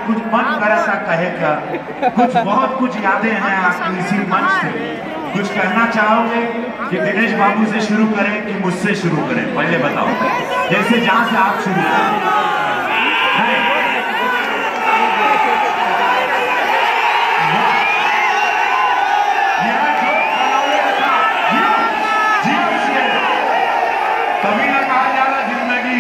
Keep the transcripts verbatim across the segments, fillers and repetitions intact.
कुछ मन करा था कहे का, कुछ बहुत कुछ यादें हैं आपकी इसी मंच से। कुछ कहना चाहोगे कि दिनेश बाबू से शुरू करें कि मुझसे शुरू करें? पहले बताओ, जैसे जहां से आप शुरू करें। कभी ना कहा जा रहा जिंदगी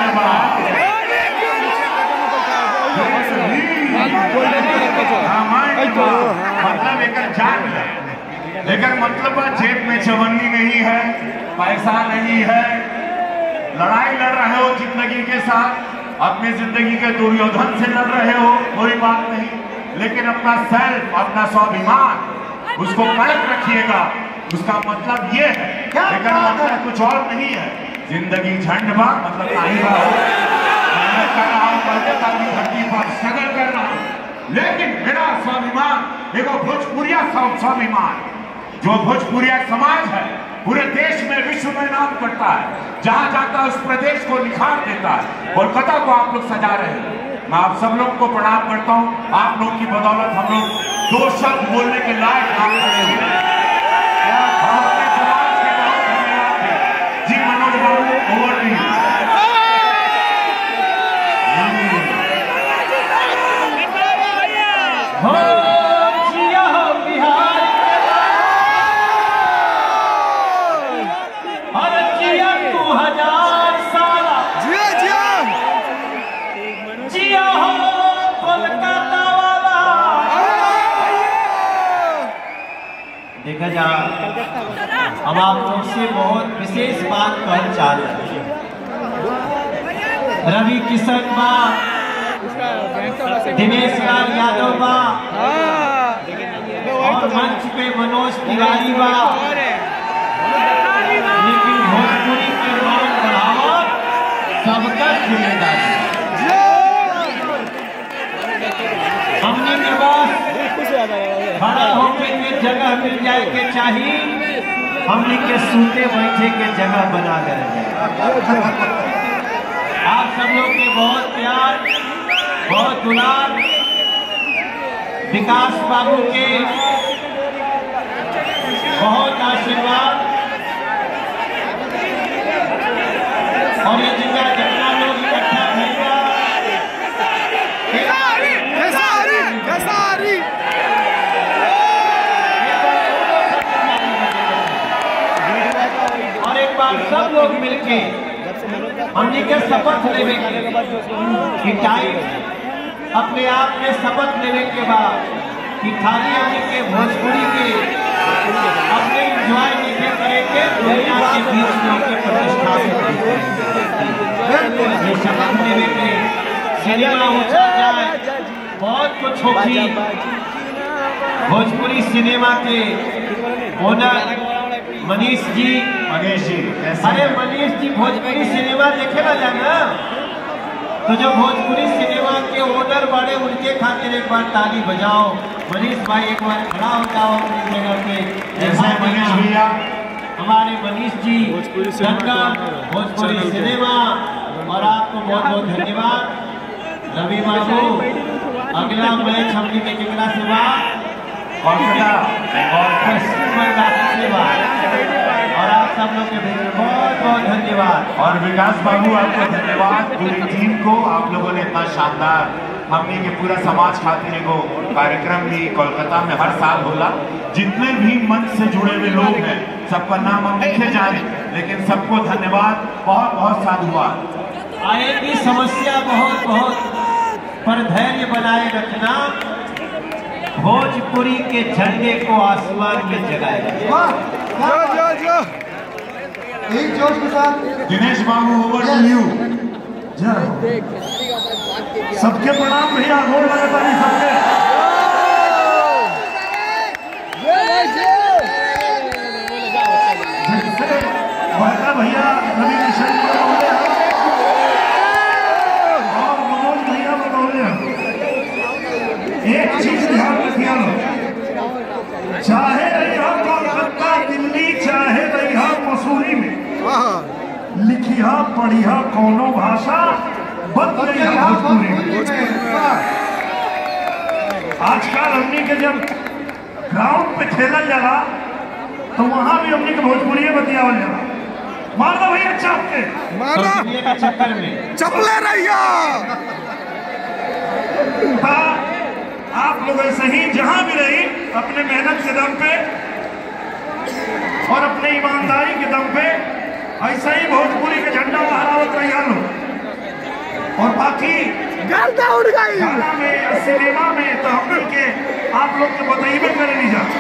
मतलब एक जान है, लेकिन मतलब जेब में चवन्नी नहीं है, पैसा नहीं है, लड़ाई लड़ रहे हो जिंदगी के साथ, अपनी जिंदगी के दुर्योधन से लड़ रहे हो, कोई बात नहीं, लेकिन अपना सेल्फ, अपना स्वाभिमान उसको कायम रखिएगा। उसका मतलब ये है, लेकिन मतलब कुछ और नहीं है। जिंदगी झंड बा मतलब नहीं बा, मेहनत कर रहा हूँ, कलकत्ता की धरती पर स्ट्रगल कर रहा हूँ, लेकिन मेरा स्वाभिमान देखो, भोजपुरिया स्वाभिमान, जो भोजपुरिया समाज है पूरे देश में, विश्व में नाम करता है, जहां जाता है उस प्रदेश को निखार देता है। कोलकाता को आप लोग सजा रहे हैं। मैं आप सब लोग को प्रणाम करता हूँ। आप लोग की बदौलत हम लोग दो शब्द बोलने के लायक काम कर रहे हैं। जी मनोज बाबू, ओवर टू यू। देखा जा, हम आप लोग से बहुत विशेष बात कहना चाह रहे हैं। रवि किशन बा, दिनेश लाल यादव बा, और मंच पे मनोज तिवारी बा, लेकिन भोजपुरी के मान बढ़ावा सबका जिम्मेदारी। हमने के पास खड़ा होके के जगह मिल जाए के चाहिए, हमने के सूते बैठे के जगह बना कर। आप सब लोग के बहुत प्यार, बहुत दुलार, विकास बाबू के बहुत आशीर्वाद, और ये जगह जितना लोग इकट्ठा भैया सब लोग मिलके हमने के शपथ लेवे के टाइम, अपने आप में शपथ लेवे के बाद कि खाली हमने के भोजपुरी के अपने इंजॉय नहीं करेंगे, दुनिया के बीच में उनके प्रतिष्ठा ये शपथ लेवे के सिनेमा ऊंचा जाए, बहुत कुछ होगी। भोजपुरी सिनेमा के ओनर मनीष जी, मनीष जी, अरे मनीष जी भोजपुरी सिनेमा देखे ना जाना, तो जो भोजपुरी सिनेमा के ओनर बड़े, उनके खातिर एक बार ताली बजाओ। मनीष भाई एक बार खड़ा हो जाओ अपनी जगह पे। ऐसा मनीष भैया, हमारे मनीष जी दंगल भोजपुरी सिनेमा, और आपको बहुत बहुत धन्यवाद। रवि बाबू, अगला मैच हमने के केकरा से बात कोलकाता और पश्चिम बंगाल से बात, और आप सब लोग के बहुत बहुत धन्यवाद। और विकास बाबू आपको धन्यवाद, पूरी टीम को। आप लोगों ने इतना शानदार, हमने के पूरा समाज खातिर एगो कार्यक्रम भी कोलकाता में हर साल होला। जितने भी मंच से जुड़े हुए लोग हैं सबका नाम हम लिखे जा रहे, लेकिन सबको धन्यवाद, बहुत बहुत साधुवाद। आएगी समस्या बहुत बहुत, पर धैर्य बनाए रखना, भोजपुरी के झंडे को आसमान में जगाएगा। एक जोश के साथ दिनेश बाबू, ओवर टू यू। सबके प्रणाम भैया, गोर लगे पानी सबके। भैया रवि किशन और मनोज भैया बतौले, एक चीज ध्यान रखिए, चाहे रहा कोलकाता, दिल्ली, चाहे रहा मसूरी में, लिखिया पढ़िया कौनो भाषा, बत रही भोजपुरी। आजकल हमनी के जब ग्राउंड पे खेलल जाला तो वहां भी हमनी के भोजपुरी बतियावल जाला। मार दो भैया चाप के, मारा के चक्कर में चपले रहिया। आप लोग ऐसे ही जहां भी रही अपने मेहनत के दम पे और अपने ईमानदारी के दम पे ऐसा ही भोजपुरी के झंडा लहरावत रहिया लोग। और बाकी गर्दा उड़ गई गाना में या सिनेमा में तो हम लोग के आप लोग के बताइए करे नहीं जा।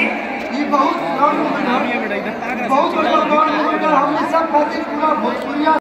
बहुत बहुत हम सब खातिर पूरा भोजपुरिया